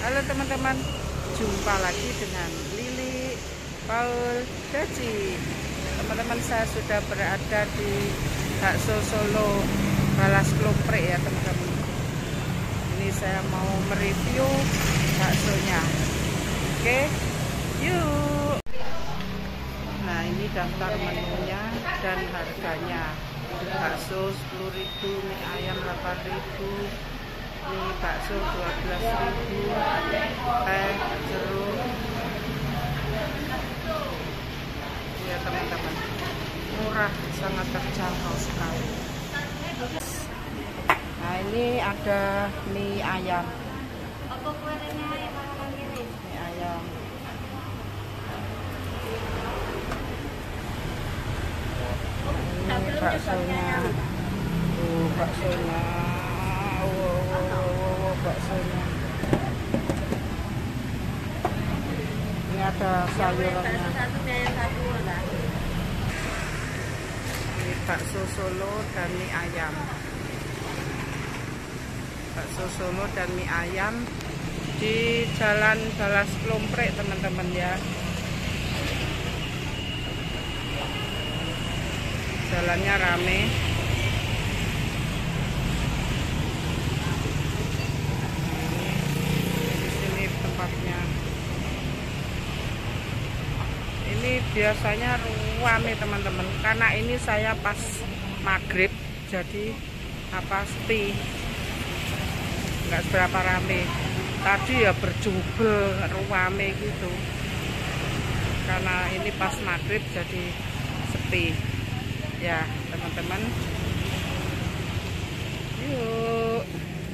Halo teman-teman, jumpa lagi dengan Lili, Paul, Daci. Teman-teman, saya sudah berada di Bakso Solo Balas Klomprek ya teman-teman. Ini saya mau mereview baksonya. Oke, yuk. Nah, ini daftar menunya dan harganya. Bakso 10.000, mie ayam 8.000, mie bakso 12.000, teh jeruk. Ya teman-teman, murah, sangat terjangkau sekali. Nah, ini ada mie ayam. Mie ayam. Ini baksonya. Baksonya. Baksonya. Ini ada sayurannya. Ini bakso Solo dan mie ayam. Bakso Solo dan mie ayam di Jalan Balas Klomprek teman-teman ya. Jalannya rame. Tempatnya ini biasanya rame teman-teman, karena ini saya pas maghrib jadi sepi, nggak seberapa rame. Tadi ya berjubel rame gitu, karena ini pas maghrib jadi sepi ya teman-teman. Yuk.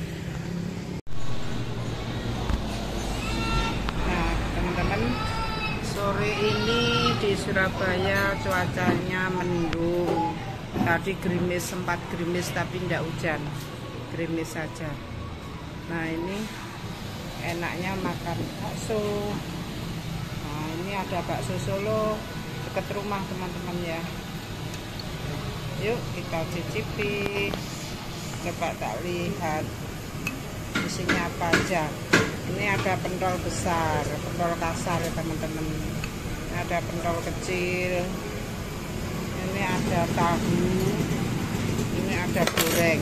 Sore ini di Surabaya cuacanya mendung. Tadi gerimis, sempat gerimis tapi tidak hujan, gerimis saja. Nah, ini enaknya makan bakso. Nah, ini ada bakso Solo dekat rumah teman-teman ya. Yuk kita cicipi. Coba tak lihat isinya apa aja. Ini ada pentol besar, pentol kasar ya teman-teman. Ada pentol kecil. Ini ada tahu. Ini ada goreng.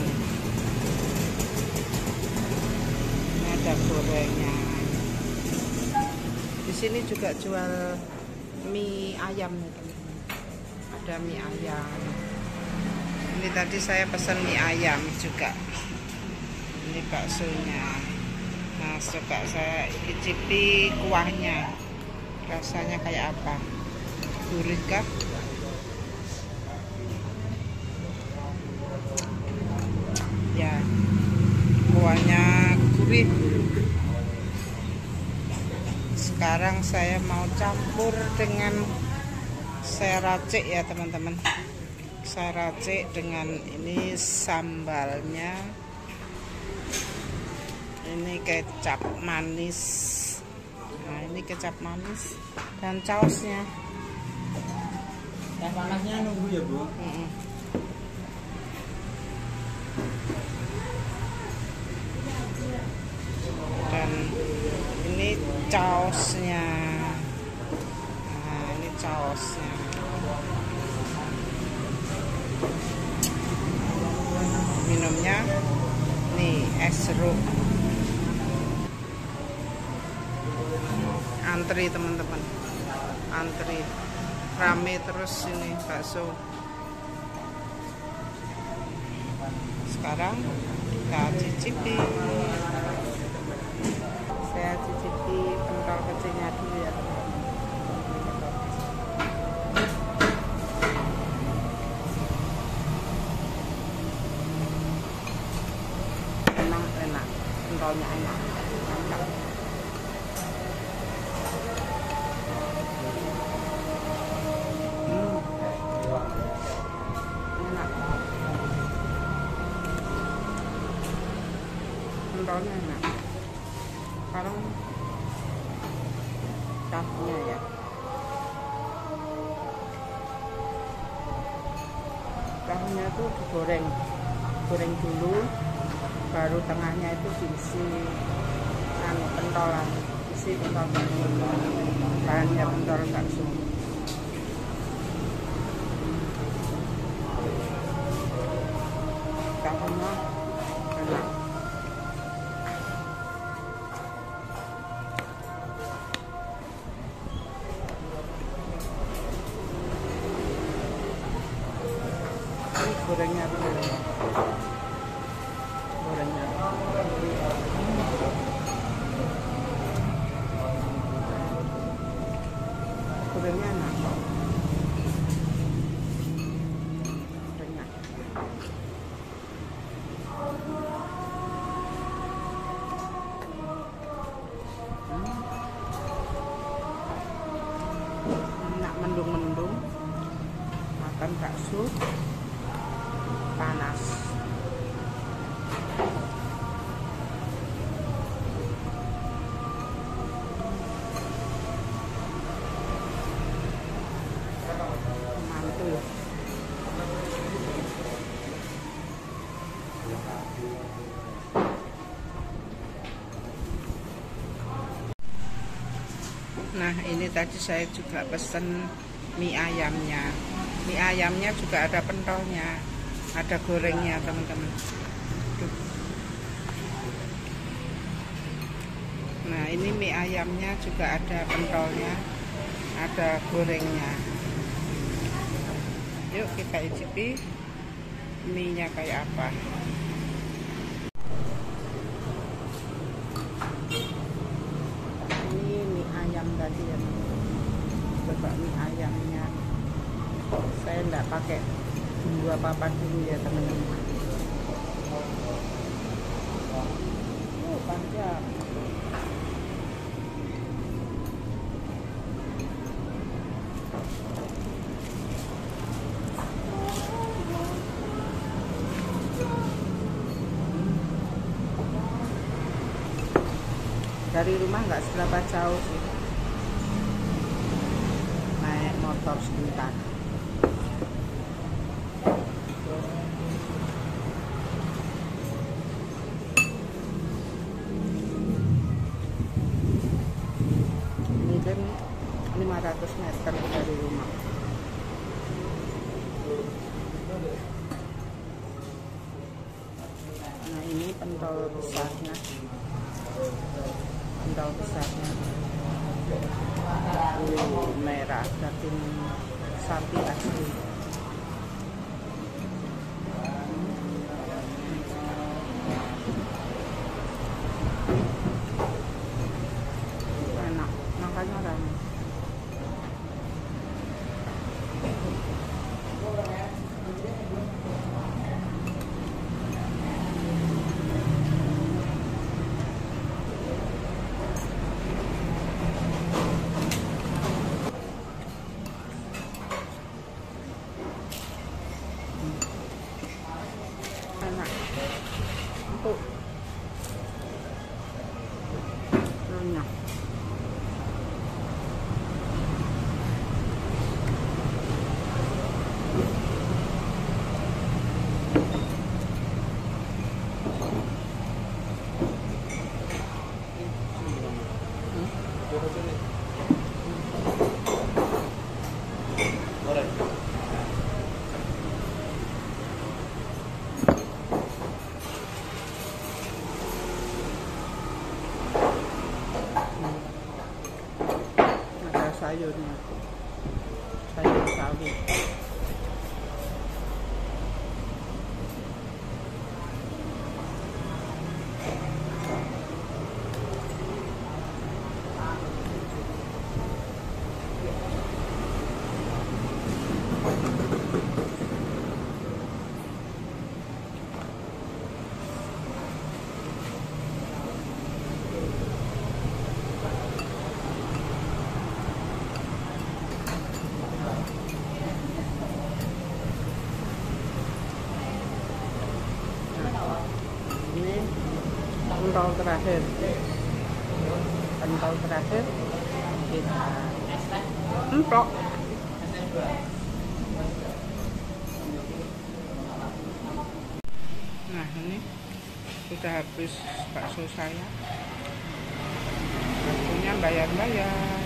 Ini ada gorengnya. Di sini juga jual mie ayam ya teman-teman. Ada mie ayam. Ini tadi saya pesan mie ayam juga. Ini baksonya. Nah, coba saya icipi kuahnya, rasanya kayak apa? Gurih kah? Ya, kuahnya gurih. Sekarang saya mau campur dengan saya racik ya teman-teman. Saya racik dengan ini sambalnya. Ini kecap manis. Nah, ini kecap manis dan sausnya. Yang panasnya nunggu ya, Bu? Dan ini sausnya. Nah, ini sausnya. Minumnya nih es jeruk. Antri teman-teman, antri rame terus ini bakso. Sekarang kita cicipi. Saya cicipi pentol kecilnya dulu ya. Enak, pentolnya enak, mantap. Pentolnya enak. Sekarang tahunya ya. Tahunya itu digoreng, goreng dulu, baru tengahnya itu diisi pentol. pentolan, isi pentol bakso. Bahannya pentol bakso. Tahunya enak. Gorengnya dulu. Gorengnya. Gorengnya enak. Gorengnya. Enak mendung-mendung. Makan bakso. Panas. Mantul. Nah, ini tadi saya juga pesen mie ayamnya. Mie ayamnya juga ada pentolnya. Ada gorengnya, teman-teman. Nah, ini mie ayamnya juga ada pentolnya, ada gorengnya. Yuk kita icipi mie-nya kayak apa. Ini mie ayam tadi ya. Coba mie ayamnya. Saya enggak pakai bumbu apa-apa dulu ya, teman-teman. Panjang. Dari rumah nggak seberapa jauh sih, naik motor sebentar. Ini kan 500 meter dari rumah. Nah, ini pentol besarnya. Pentol besarnya merah, daging sapi asli. Enak, makanya ramai. Enak, empuk, renyah. Ada sayurnya, sayur sawi. Ini pentol terakhir, pentol terakhir kita empok. Nah, ini sudah habis bakso saya. bayar-bayar.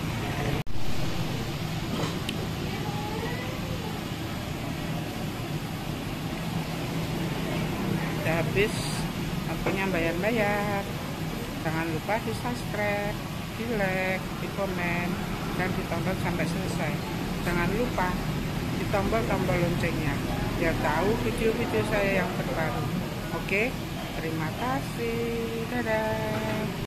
Udah habis waktunya bayar-bayar. Jangan lupa di subscribe, di like, di komen, dan ditonton sampai selesai. Jangan lupa di tombol loncengnya biar tahu video-video saya yang terbaru. Oke, terima kasih. Dadah.